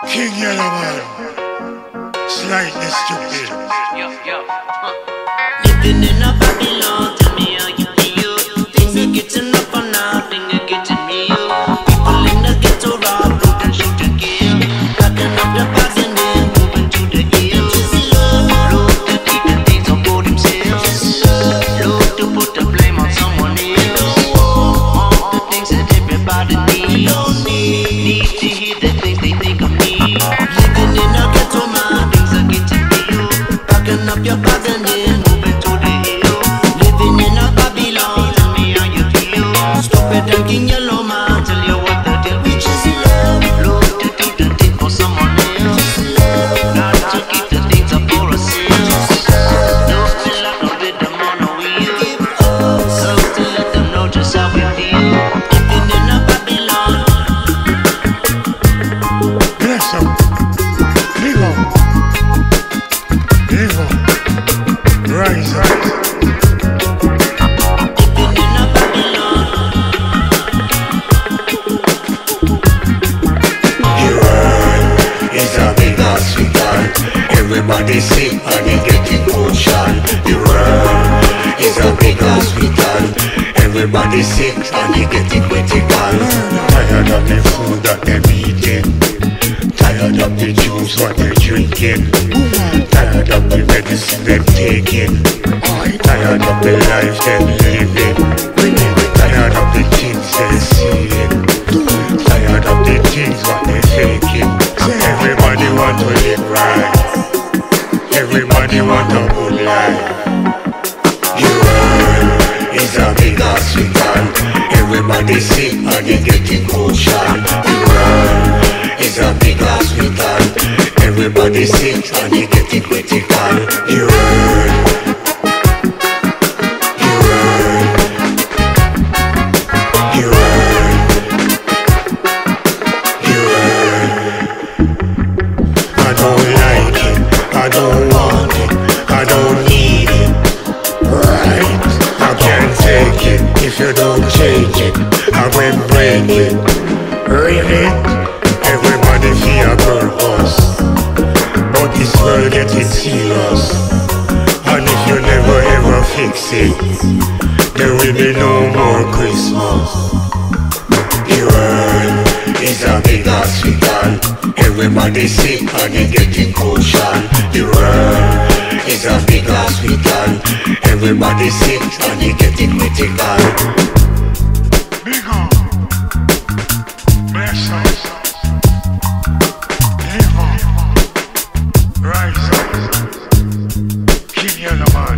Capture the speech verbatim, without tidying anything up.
King Yellowman, slightly stupid. Yo, yo, huh. Living in a Babylon, tell me how you feel. Things are getting up on nothing are getting real. People in the ghetto rob, loot and shoot and kill. Packing up the bags and then moving to the hills. Look to keep the things on for themselves. Look to put the blame on someone else. All the things that everybody needs. Need to hear the things they think of me. Living in a ghetto, man, things are getting real. Packing up your bags and then moving to the hill. Living in a Babylon, tell me how you feel. Stoopid and King Yellowman, tell you what the deal. Which is love. Look to do the thing for someone else. Not to keep the things up for ourselves. Don't feel like no rhythm on a wheel. Come to let them know just how we feel. Living in a Babylon. Bless up. Live up. Live up. Rise up. Living in a Babylon. The world is a big hospital. Everybody sick and they getting potion. The world is a big hospital. Everybody sick and they getting critical. Tired of the food that they're eating. Tired of the juice what they're drinking. Tired of the medicine they're taking. Tired of the life they're living. Tired of the things they're seeing. Tired of the things what they're faking. Everybody want to live right. Everybody want a good life. The world is a big hospital. Everybody sick and they getting potion. The world is a big hospital. Everybody sick and they getting critical. The world, the world, the world, the world. I don't like it, I don't want it, I don't need it. Right, I can't take it if you don't change it. I will break it. Really? Everybody feel a purpose, but this world getting serious. And if you never ever fix it, there will be no more Christmas. The world is a big hospital. Everybody sick and they getting potion. The world is a big hospital. Everybody sick and they getting critical. Big up. Bless us. Live up. Rise up. King Yellowman.